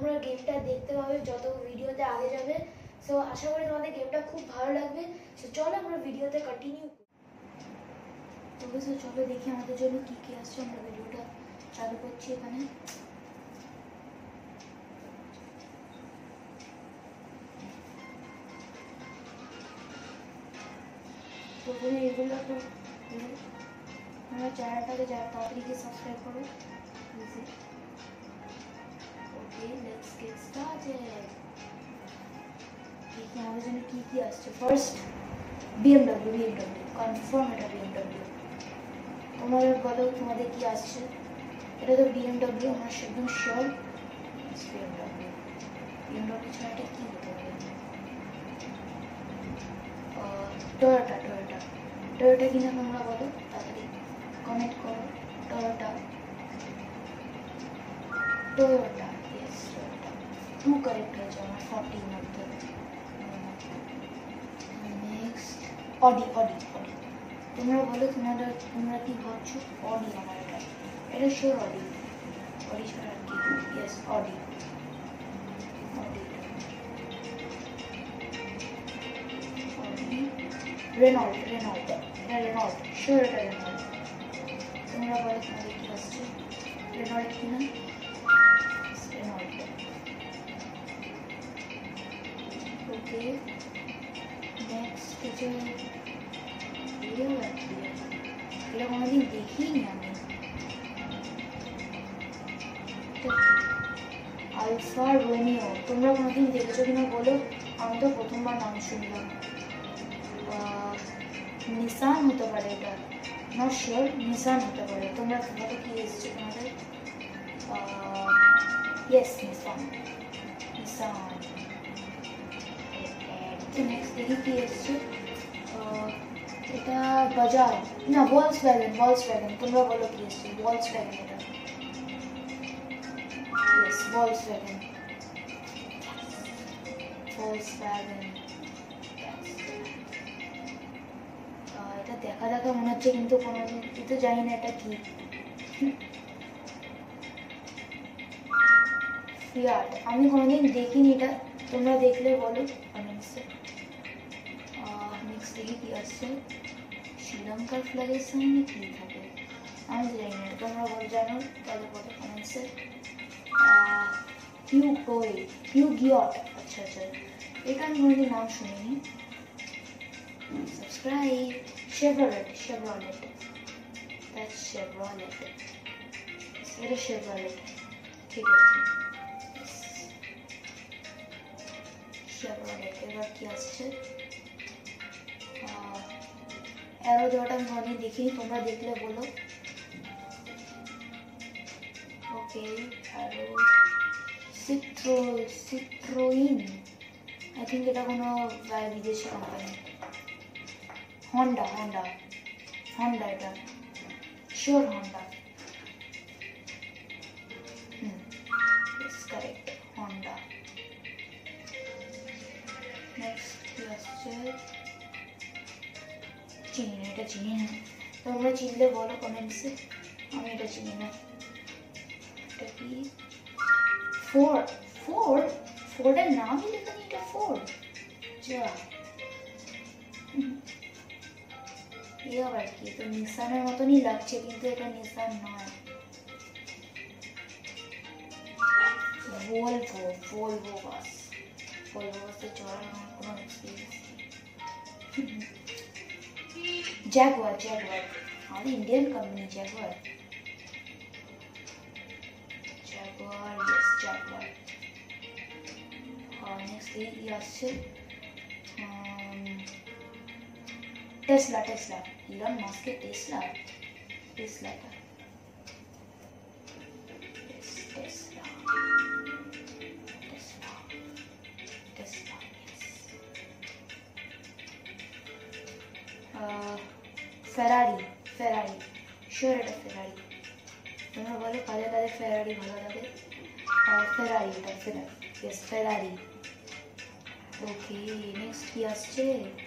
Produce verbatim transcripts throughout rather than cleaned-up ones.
তোমরা গেমটা দেখতে পাবে যত ভিডিওতে আগে যাবে। সো আশা করি তোমাদের গেমটা খুব ভালো লাগবে। সো চলো আমরা ভিডিওতে কন্টিনিউ। তবে সো চলো দেখি আমাদের জন্য কী কী আসছে। আমরা ভিডিওটা চালু করছি এখানে। প্রথমে এগুলো তো আমার চ্যানেলটাকে যা তাড়াতাড়ি সাবস্ক্রাইব করো। Okay, let's get started. দেখি আমাদের জন্য কী কী আসছে। ফার্স্ট বিএমডব্লিউ বিএমডব্লিউ কনফার্ম, এটা বিএমডব্লিউ। তোমাদের বলো তোমাদের কি আসছে। এটা তো বিএমডব্লিউ, আমার একদম শিওর বিএমডব্লিউ। বিএমডব্লিউ ছাড়া এটা কী হতে পারে। টয়োটা টয়োটা টয়োটা কিনা তোমরা বলো তাড়াতাড়ি কমেন্ট করো। Toyota Toyota yes Toyota two correct হয়েছে আমার ফর্টির মধ্যে। নেক্সট অডি অডি অডি তোমরা বলো তোমরা তোমরা কি ভাবছো। অডি আমার এটা এটা শিওর অডি। অডি ছাড়া আর কি। Yes Audi Audi Audi Renault Renault এটা রেনল্ড শিওর এটা রেনল্ড। তোমরা বলো তোমাদের কি আসছে। রেনল্ড কিনা রেনল্ড। ওকে নেক্সট হচ্ছে এটাও একই। এটা কোনোদিন দেখিনি আমি। আলফা রোমিও তোমরা কোনোদিন দেখেছো কিনা বলো। আমি তো প্রথমবার নাম শুনলাম। নিসান হতে পারে এটা, নট শিওর। নিসান হতে পারে। তোমরা বলো কি এসছে তোমাদের। Yes Nissan Nissan. নেক্সট দেখি কি এসছে। এটা বাজাজ না ভলস ভ্যাগন ভলস ভ্যাগন। তোমরা বলো কি এসছে। ভলস ভ্যাগন এটা। Yes Volkswagen Volkswagen. এটা দেখা দেখা মনে হচ্ছে কিন্তু কোনো তো জানি না এটা কি। ফিয়াট আমি কোনোদিন দেখিনি এটা। তোমরা দেখলে বলো কমেন্টসে। নেক্সট দেখি কি আসছে। শ্রীলঙ্কার ফ্ল্যাগের সামনে কি থাকে আমি জানি না। তোমরা বল জানো তাহলে বলো কমেন্টসে। কিউ টোয়ে কিউ গিয়ট। আচ্ছা আচ্ছা এটা আমি কোনোদিন নাম শুনিনি। Subscribe. Chevrolet Chevrolet that's Chevrolet. এটা শেভরলেট ঠিক আছে। শেভরলেট এবার কি আসছে। অ্যারো দেওয়াটা আমি কোনোদিন দেখিনি। তোমরা দেখলে বলো। ওকে অ্যারো সিট্রো সিট্রোইন আই থিঙ্ক এটা কোনো বিদেশি কোম্পানি। হন্ডা হন্ডা হন্ডা এটা sure Honda. Hmm it's correct Honda. Next কি আসছে। চিনি না এটা চিনি না। তোমরা চিনলে বলো কমেন্টসে। আমি এটা চিনি না। এটা কি ফোর্ড ফোর্ড ফোর্ডের নামই লেখা নেই। এটা ফোর্ড যা এই আবার কি। তো নিসানের মতনই লাগছে কিন্তু এটা নিসান নয়। ভলভো ভলভো বাস ভলভো বাসে চড়ার আমার কোনো এক্সপিরিয়েন্স নেই। জ্যাগুয়ার জ্যাগুয়ার আমাদের Indian company Jaguar Jaguar yes Jaguar. Next এই আসছে টেসলা টেসলা ইলন মাস্কের টেসলা টেসলাটা Tesla Tesla Tesla Ferrari Ferrari sure এটা ফেরারি। তোমরা বলো কাদের কাদের ফেরারি ভালো লাগে। ফেরারি এটা ফেরারি ইয়েস ফেরারি। ওকে নেক্সট কি আসছে।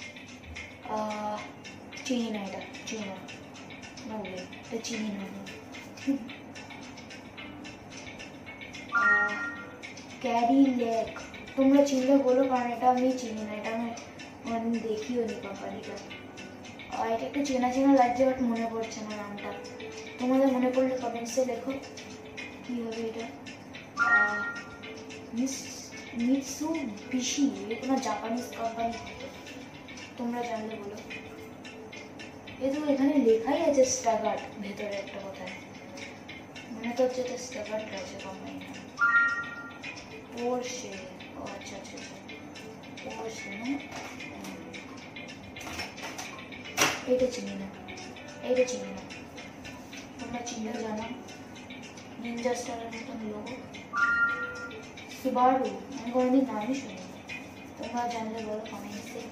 চিনি না এটা চিনি না। নো ওয়ে এটা চিনি না। ক্যারি লেক তোমরা চিনলে বলো, কারণ এটা আমি চিনি না, এটা আমি আমি দেখিও নি কোম্পানিটা। এটা একটু চেনা চেনা লাগছে, বাট মনে পড়ছে না নামটা। তোমাদের মনে পড়লে কমেন্টসে লেখো কি হবে এটা। মিৎসুবিশি, কোনো জাপানিজ কোম্পানি, তোমরা জানলে বলো। এ তো এখানে লেখাই আছে স্টাগার্ট ভেতরে একটা কথায়, মনে তো হচ্ছে এটা স্টাগার্ট আছে কোম্পানিটা। পোরশে, ও আচ্ছা আচ্ছা আচ্ছা পোরশে না, এটা চিনি না, এটা চিনি না, তোমরা চিনলে জানো। নিনজা স্টারের মতন লোগো। সুবারু, আমি কোনোদিন নামই শুনি, তোমরা জানলে বলো কমেন্টসে।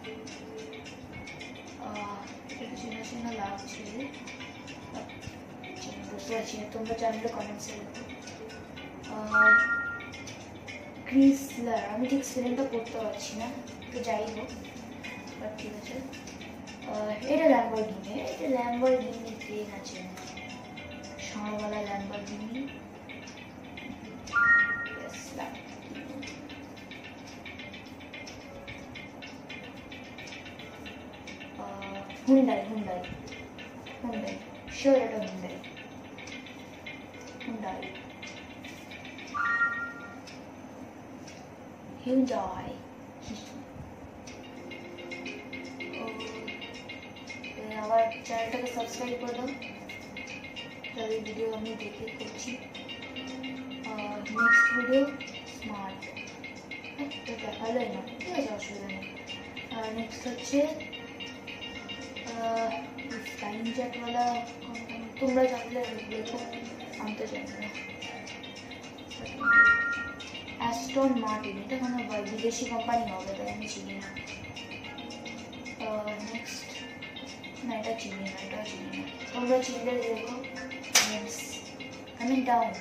এটা চেনা চেনা লাগছে, বুঝতে পারছি না, তোমরা জানলে কমেন্টসে বলো। ক্রিসলার, আমি ঠিক স্পেলিংটা করতে পারছি না, তো যাই হোক, বাট ঠিক আছে। এটা ল্যাম্বরগিনি, এটা ল্যাম্বরগিনি ট্রেন আছে, ষাঁড়ওয়ালা Lamborghini. Hyundai, Hyundai, Hyundai, sure এটা হুন্ডাই, হুন্ডাই, হিউন্ডাই। আবার চ্যানেলটাকে সাবস্ক্রাইব করে দাও, তাদের ভিডিও আমি দেখে করছি। নেক্সট ভিডিও স্মার্ট, তো দেখালোই না, ঠিক আছে, অসুবিধা নেই। আর নেক্সট হচ্ছে টাইম চ্যাটওয়ালা কোম্পানি, তোমরা জানলে দেখো, আমি তো জানি না। অ্যাস্টন মার্টিন, এটা কোনো বিদেশি কোম্পানি হবে, তাই আমি চিনি না। নেক্সট, না এটা চিনি না, এটাও চিনি না, তোমরা চিনলে দেখো কমেন্ট ডাউন।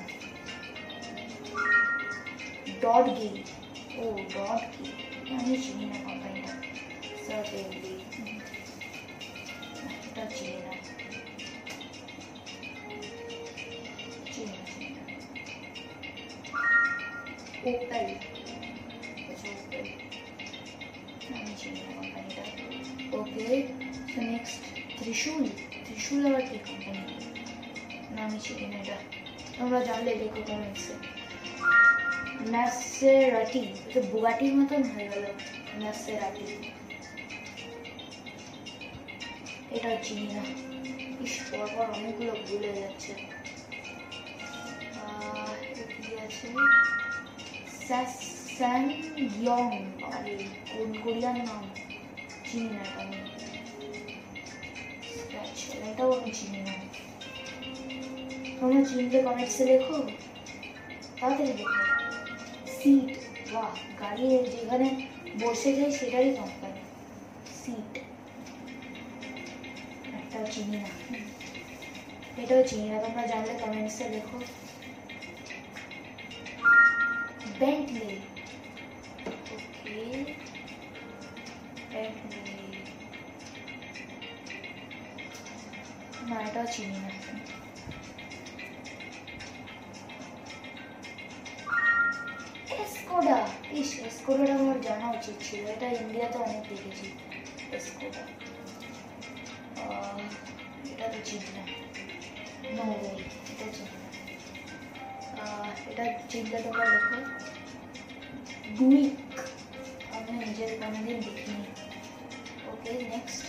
ডট গেট, ও ডট গেট, আমি চিনি না কোম্পানিটা। সার্টেনলি, এটা চিনি না, চিনি না, চিনি না। ওপেল, ওপেল, আমি চিনি না কোম্পানিটা। ওকে, সো নেক্সট ত্রিশূল, ত্রিশূল আবার কি কোম্পানি, না আমি চিনি না এটা, তোমরা জানলে লেখো কমেন্টসে। ম্যাসেরাটি, এটা বুগাটির মতন হয়ে গেল, ম্যাসেরাটি, এটাও চিনি না। ইস, পরপর অনেকগুলো ভুলে যাচ্ছে। কি আছে, স্যানইয়ং, আরে কোন কোরিয়ান নাম, চিনি না এটা আমি। এটাও আমি চিনি না, তোমরা চিনলে কমেন্টসে লেখো, তাড়াতাড়ি লেখো। সিট, বাহ, গাড়ি যেখানে বসে যায় সেটারই কোম্পানি, সিট। একটাও চিনি না, এটাও চিনি না, তোমরা জানলে কমেন্টসে লেখো। বেন্টলি, ওকে, বেন্টলি, না এটাও চিনি না। এসকোডা, ইস এসকোডাটা আমার জানা উচিত ছিল, এটা ইন্ডিয়াতে অনেক দেখেছি এসকোডা। এটা তো চিনি না, নো ওয়ে, এটা চিনি না। এটা চিনলে তোমরা লেখো। বুইক, আমি নিজের কোনোদিন দেখিনি। ওকে, নেক্সট,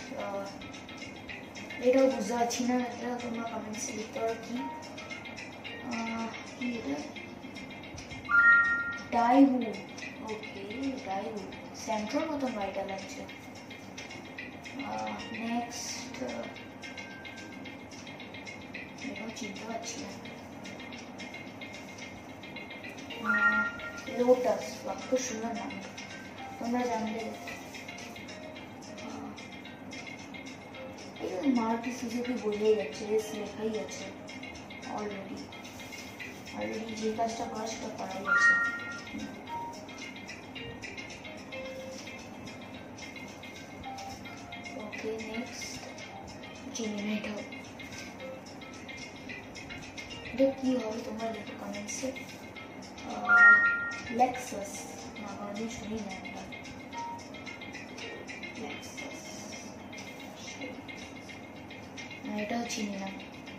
এটাও বুঝতে পারছি না, এটা তোমরা কমেন্টসে লিখতে পারো কি কি এটা। ডাইউড, ওকে, ডাইউড, সেন্ট্রোর মতন গাড়িটা লাগছে। নেক্সট, এটাও চিনতে পারছি না। লোটাস, বাহ, খুব সুন্দর নাম, তোমরা জানলে। মারুতি সুজুকি বোঝাই যাচ্ছে, এস লেখাই আছে অলরেডি, অলরেডি যে কাজটা করা সেটা করাই আছে। ওকে, নেক্সট, চিনি না এটাও, এটা কি হবে তোমরা লেখো কমেন্টসে। লেক্সাস না কোনোদিন শুনি না এটা লেক্সাস না এটাও চিনি না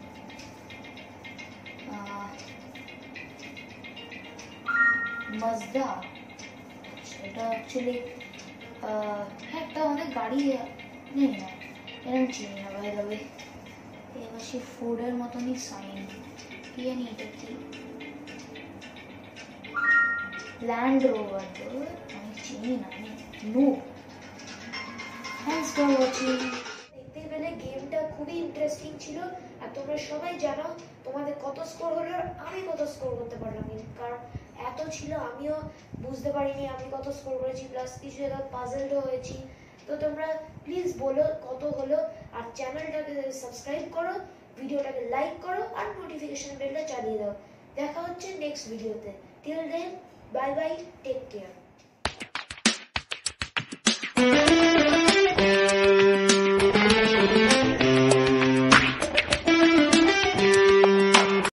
মাজদা এটা অ্যাকচুয়ালি হ্যাঁ একটা অনেক গাড়ি নেই না এরকম চিনি না বাই দ্য ওয়ে এবার সে ফোর্ডের মতনই সাইন কি জানি এটা কি ল্যান্ড রোভার তো আমি চিনি না আমি নো থ্যাঙ্কস ফর ওয়াচিং দেখতে পেলে গেমটা খুবই ইন্টারেস্টিং ছিল আর তোমরা সবাই জানো তোমাদের কত স্কোর হলো আর আমি কত স্কোর করতে পারলাম কারণ এত ছিল আমিও বুঝতে পারিনি আমি কত স্কোর করেছি প্লাস কিছু একটা পাজলডও হয়েছি তো তোমরা প্লিজ বলো কত হলো আর চ্যানেলটাকে সাবস্ক্রাইব করো ভিডিওটাকে লাইক করো আর নোটিফিকেশন বেলটা চালিয়ে দাও দেখা হচ্ছে নেক্সট ভিডিওতে till then bye bye take care